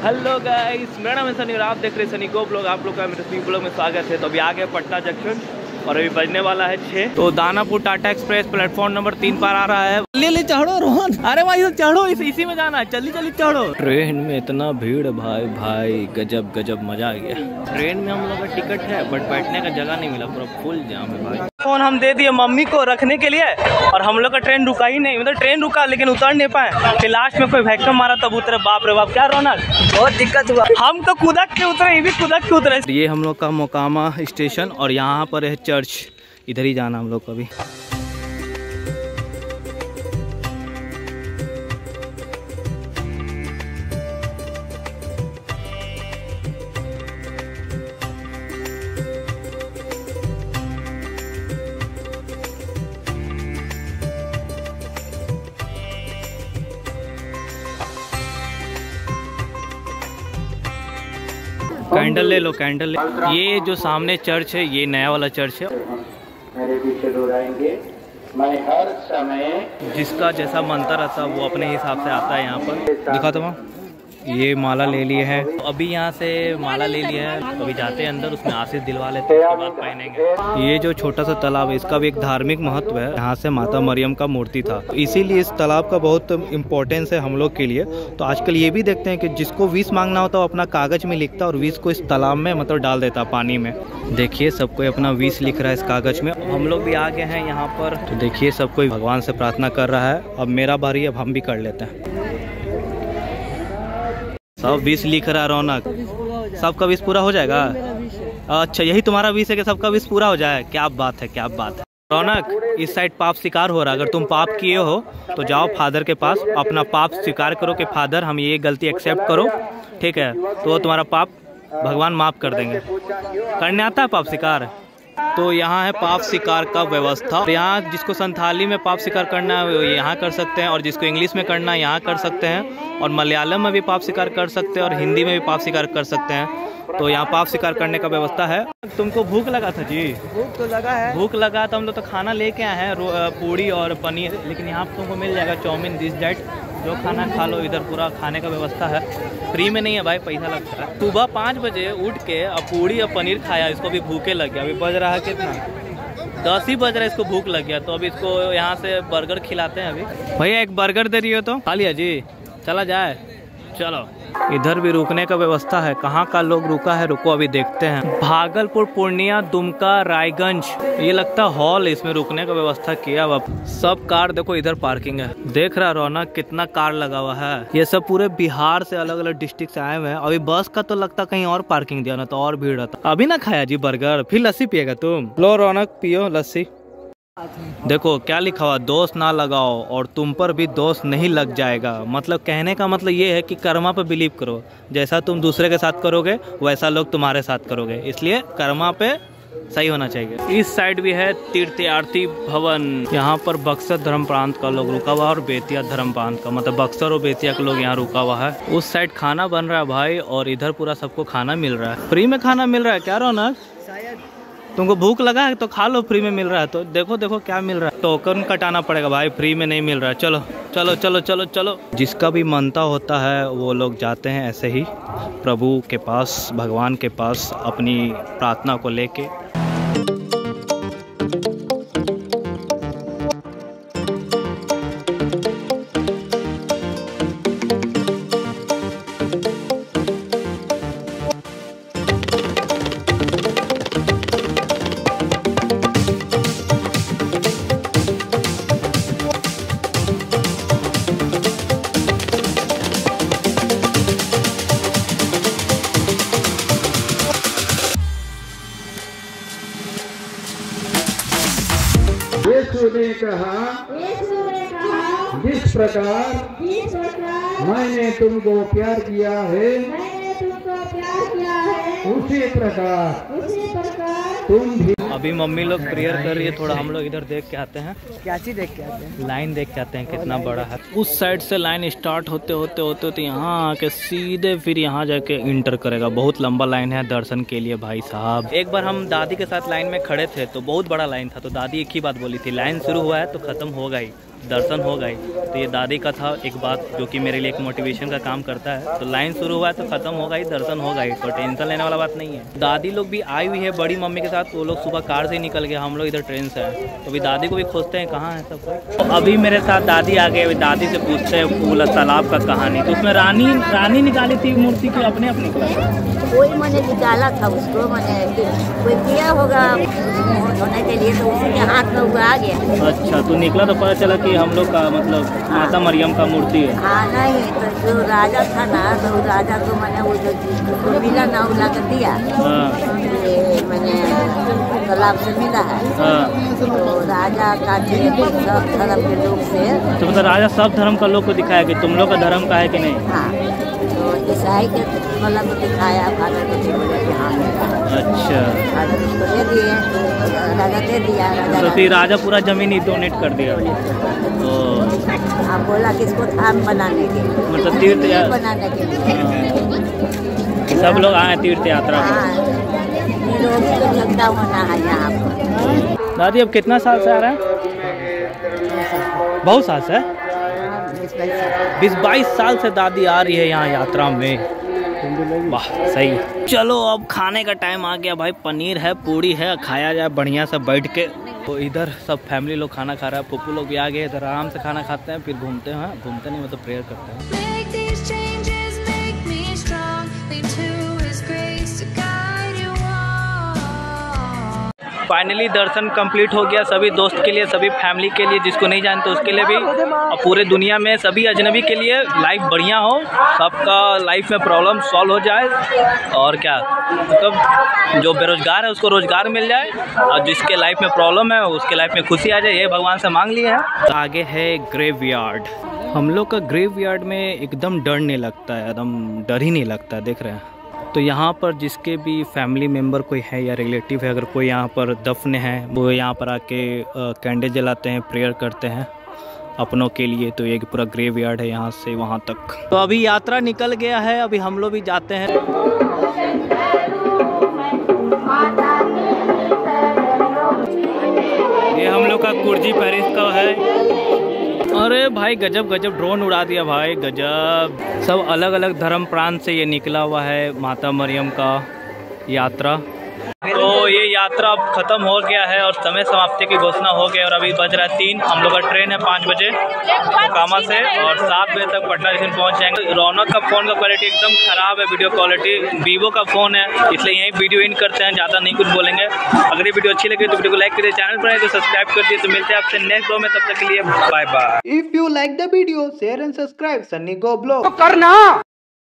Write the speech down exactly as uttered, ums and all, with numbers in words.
Hello guys, मेरा नाम है सनी और आप देख रहे हैं सनी गो ब्लॉग। आप लोग का मेरे सनी ब्लॉग में स्वागत है। तो अभी आ गए पटना जंक्शन और अभी बजने वाला है छः। तो Danapur Tata express platform number तीन पर आ रहा है। ले ले चढ़ो रोहन, अरे भाई चढ़ो, इस, इसी में जाना है, जल्दी जल्दी चढ़ो। ट्रेन में इतना भीड़ भाई भाई गजब गजब मजा आ गया। ट्रेन में हम लोग का टिकट है बट बैठने का जगह नहीं मिला, पूरा फुल जाम है भाई। फोन हम दे दिए मम्मी को रखने के लिए और हम लोग का ट्रेन रुका ही नहीं, मतलब ट्रेन रुका लेकिन उतर नहीं पाए। फिर लास्ट में कोई वैक्यूम मारा तब उतरे। बाप रे बाप क्या रौनक, बहुत दिक्कत हुआ। हम तो कूदक के उतरे, ये भी कूदक के उतरे। ये हम लोग का मोकामा स्टेशन और यहाँ पर है चर्च, इधर ही जाना हम लोग को अभी। कैंडल ले लो, कैंडल ले। ये जो सामने चर्च है ये नया वाला चर्च है। मेरे पीछे दोहराएंगे, मैं हर समय जिसका जैसा मंत्र आता है वो अपने हिसाब से आता है। यहाँ पर दिखा तो ये माला ले लिए है, अभी यहाँ से माला ले लिया है, अभी जाते हैं अंदर, उसमें आशीष दिलवा लेते हैं, उसके बाद पहनेंगे। ये जो छोटा सा तालाब है इसका भी एक धार्मिक महत्व है। यहाँ से माता मरियम का मूर्ति था, तो इसीलिए इस तालाब का बहुत इम्पोर्टेंस है हम लोग के लिए। तो आजकल ये भी देखते हैं कि जिसको विश मांगना होता है वो अपना कागज में लिखता है और विश को इस तालाब में मतलब डाल देता है पानी में। देखिए सब कोई अपना विश लिख रहा है इस कागज में। हम लोग भी आ गए हैं यहाँ पर, तो देखिए सब कोई भगवान से प्रार्थना कर रहा है। अब मेरा बारी, अब हम भी कर लेते हैं। सब विश लिख रहा है रौनक, सबका विश पूरा हो जाएगा। अच्छा यही तुम्हारा विश है कि सबका विश पूरा हो जाए। क्या बात है, क्या बात है रौनक। इस साइड पाप स्वीकार हो रहा है, अगर तुम पाप किए हो तो जाओ फादर के पास, अपना पाप स्वीकार करो कि फादर हम ये गलती एक्सेप्ट करो, ठीक है, तो वो तुम्हारा पाप भगवान माफ कर देंगे। करने आता है पाप स्वीकार। तो यहाँ है पाप स्वीकार का व्यवस्था। यहाँ जिसको संथाली में पाप स्वीकार करना है वो यहाँ कर सकते हैं, और जिसको इंग्लिश में करना है यहाँ कर सकते हैं, और मलयालम में भी पाप स्वीकार कर सकते हैं, और हिंदी में भी पाप स्वीकार कर सकते हैं। तो यहाँ पाप स्वीकार करने का व्यवस्था है। तुमको भूख लगा था जी? भूख तो लगा है, भूख लगा तो हम लोग तो खाना लेके आए हैं, पूड़ी और पनीर, लेकिन यहाँ पर तुमको मिल जाएगा चाउमीन, दिस दैट, जो खाना खा लो। इधर पूरा खाने का व्यवस्था है, फ्री में नहीं है भाई, पैसा लगता है। सुबह पाँच बजे उठ के अब पूड़ी और पनीर खाया, इसको भी भूखे लग गया। अभी बज रहा है कितना, दस ही बज रहा है, इसको भूख लग गया। तो अभी इसको यहाँ से बर्गर खिलाते हैं। अभी भैया एक बर्गर दे रही हो तो खा लिया जी, चला जाए। चलो इधर भी रुकने का व्यवस्था है। कहाँ का लोग रुका है, रुको अभी देखते हैं। भागलपुर, पूर्णिया, दुमका, रायगंज, ये लगता है हॉल, इसमें रुकने का व्यवस्था किया हुआ। सब कार देखो इधर पार्किंग है, देख रहा रौनक कितना कार लगा हुआ है। ये सब पूरे बिहार से अलग अलग डिस्ट्रिक्ट से आए हुए हैं। अभी बस का तो लगता कहीं और पार्किंग दिया ना, तो और भीड़ रहता। अभी ना खाया जी बर्गर, फिर लस्सी पिएगा तुम? लो रौनक पियो लस्सी। देखो क्या लिखा हुआ, दोष ना लगाओ और तुम पर भी दोष नहीं लग जाएगा। मतलब कहने का मतलब ये है कि कर्मा पे बिलीव करो, जैसा तुम दूसरे के साथ करोगे वैसा लोग तुम्हारे साथ करोगे, इसलिए कर्मा पे सही होना चाहिए। इस साइड भी है तीर्थयार्थी भवन, यहाँ पर बक्सर धर्म प्रांत का लोग रुका हुआ है और बेतिया धर्म प्रांत का, मतलब बक्सर और बेतिया के लोग यहाँ रुका हुआ है। उस साइड खाना बन रहा है भाई, और इधर पूरा सबको खाना मिल रहा है, फ्री में खाना मिल रहा है। क्या रौनक, तुमको भूख लगा है तो खा लो, फ्री में मिल रहा है। तो देखो देखो क्या मिल रहा है, टोकन कटाना पड़ेगा भाई, फ्री में नहीं मिल रहा है। चलो चलो चलो चलो चलो। जिसका भी मानता होता है वो लोग जाते हैं ऐसे ही प्रभु के पास, भगवान के पास, अपनी प्रार्थना को लेके। यीशु ने कहा, जिस प्रकार मैंने तुमको प्यार किया है, उसी प्रकार तुम भी। अभी मम्मी लोग प्रेयर कर रही है, थोड़ा हम लोग इधर देख के आते हैं। क्या चीज देख के आते हैं? लाइन देख के आते हैं कितना बड़ा है। उस साइड से लाइन स्टार्ट होते होते होते होते यहाँ आके सीधे फिर यहाँ जाके इंटर करेगा। बहुत लंबा लाइन है दर्शन के लिए भाई साहब। एक बार हम दादी के साथ लाइन में खड़े थे तो बहुत बड़ा लाइन था, तो दादी एक ही बात बोली थी, लाइन शुरू हुआ है तो खत्म होगा ही। दर्शन हो गए। तो ये दादी का था एक बात जो कि मेरे लिए एक मोटिवेशन का काम करता है। तो लाइन शुरू हुआ है तो ख़त्म हो गई, दर्शन हो गई, तो टेंशन लेने वाला बात नहीं है। दादी लोग भी आई हुई है बड़ी मम्मी के साथ, वो लोग सुबह कार से निकल गए, हम लोग इधर ट्रेन से हैं। तो अभी दादी को भी खोजते हैं कहाँ है सब। तो अभी मेरे साथ दादी आ गए, अभी दादी से पूछते हैं पूरा तालाब का कहानी। तो उसमें रानी रानी निकाली थी मूर्ति की अपने अपने कोई मैंने निकाला था उसको, मैंने कोई किया होगा होने के लिए, तो उसी के हाथ में वो आ गया। अच्छा, तो निकला तो पता चला कि हम लोग का मतलब माता मरियम का मूर्ति है। हाँ नहीं, तो जो राजा था ना, तो राजा को मैंने वो जो मिला ना वो ला कर दिया। ये मैंने तालाब से मिला है। तो राजा का सब धर्म के लोग से, तो मतलब राजा सब धर्म का लोग को दिखाया कि तुम लोग का धर्म का है कि नहीं। हाँ, तो ईसाई के मतलब को दिखाया, फादर को बोले कि हाँ। अच्छा, फादर उसको दे दिए, राजा दे दिया। राजा तो फिर राजा पूरा जमीन ही डोनेट कर दिया। तो आप बोला किसको धाम बनाने के लिए, मतलब तीर्थ या बनाने के लिए सब लोग आए तीर्थ यात्रा में। निरोगी तो झगड़ा होना है यहाँ पर। दादी अब कितना साल से आ रहे हैं? बहुत साल से, बीस बाईस साल से दादी आ रही है यहाँ यात्रा में। वाह सही। चलो अब खाने का टाइम आ गया भाई। पनीर है, पूड़ी है, खाया जाए बढ़िया से बैठ के। तो इधर सब फैमिली लोग खाना खा रहा है, पप्पू लोग भी आ गए। इधर आराम से खाना खाते हैं, फिर घूमते हैं, घूमते नहीं मतलब प्रेयर करते हैं। फाइनली दर्शन कंप्लीट हो गया सभी दोस्त के लिए, सभी फैमिली के लिए, जिसको नहीं जानते उसके लिए भी, और पूरे दुनिया में सभी अजनबी के लिए लाइफ बढ़िया हो, सबका लाइफ में प्रॉब्लम सॉल्व हो जाए, और क्या मतलब जो बेरोजगार है उसको रोजगार मिल जाए, और जिसके लाइफ में प्रॉब्लम है उसके लाइफ में खुशी आ जाए, ये भगवान से मांग लिए है। आगे है ग्रेवयार्ड। हम लोग का ग्रेवयार्ड में एकदम डर नहीं लगता है, एकदम डर ही नहीं लगता है, देख रहे हैं। तो यहाँ पर जिसके भी फैमिली मेम्बर कोई है या रिलेटिव है, अगर कोई यहाँ पर दफन है, वो यहाँ पर आके कैंडल जलाते हैं, प्रेयर करते हैं अपनों के लिए। तो एक पूरा ग्रेवयार्ड है यहाँ से वहाँ तक। तो अभी यात्रा निकल गया है, अभी हम लोग भी जाते हैं। ये हम लोग का कुर्जी पेरिस का है। अरे भाई गजब गजब ड्रोन उड़ा दिया भाई, गजब। सब अलग अलग धर्म प्रांत से ये निकला हुआ है माता मरियम का यात्रा। तो ये यात्रा अब खत्म हो गया है और समय समाप्ति की घोषणा हो गई, और अभी बज रहा है तीन। हम लोग का ट्रेन है पाँच बजे कामा से, और सात बजे तक पटना स्टेशन पहुंच जाएंगे। रौनक का फ़ोन का क्वालिटी एकदम ख़राब है, वीडियो क्वालिटी। वीवो का फ़ोन है, इसलिए यही वीडियो इन करते हैं, ज़्यादा नहीं कुछ बोलेंगे। अगर ये वीडियो अच्छी लगे तो वीडियो को लाइक करिए, चैनल पर है तो सब्सक्राइब कर दिए। तो मिलते हैं आपसे नेक्स्ट वीडियो में, तब तक के लिए bye bye. If you like the video share and subscribe Sunny go blog करना।